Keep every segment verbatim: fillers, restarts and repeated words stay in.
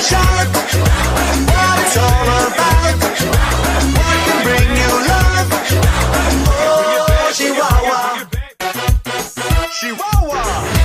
shout what it's all about. What can bring you love? Oh, Chihuahua, Chihuahua.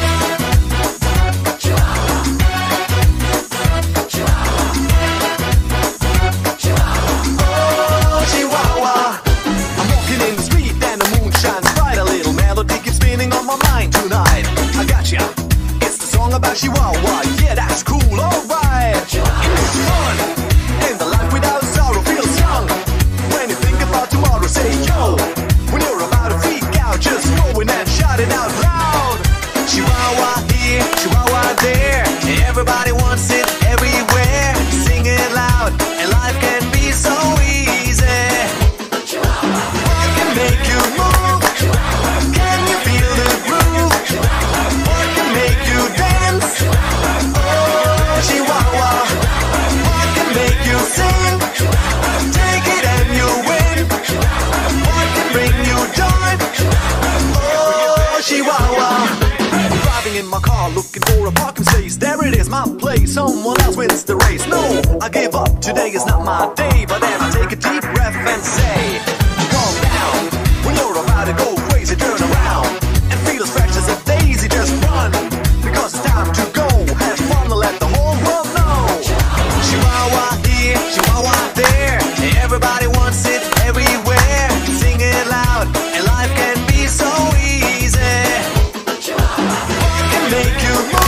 Oh, Chihuahua. I'm walking in the street and the moon shines bright. A little melody keeps spinning on my mind tonight. I got ya. It's the song about Chihuahua. Yeah, that's cool, alright. It's fun, and the life without sorrow feels young. When you think about tomorrow, say yo. When you're about to freak out, just go in and shout it out loud. Chihuahua here, Chihuahua there. Everybody wants it everywhere. Sing it loud, and life can be so easy. What can make you move? Can you feel the groove? What can make you dance? Oh, Chihuahua. What can make you sing? Take it and you win. What can bring you joy? Oh, Chihuahua. Driving in my car, looking for a parking space. There it is, my place. Someone else wins the race. No, I give up. Today is not my day. But then I take a deep breath and say, calm down. When you're about to go crazy, turn around and feel as fresh as a daisy. Just run, because it's time to go. Have fun to let the whole world know. Chihuahua here, Chihuahua there. Everybody wants it everywhere. Sing it loud, and life can be so easy. What can make you move?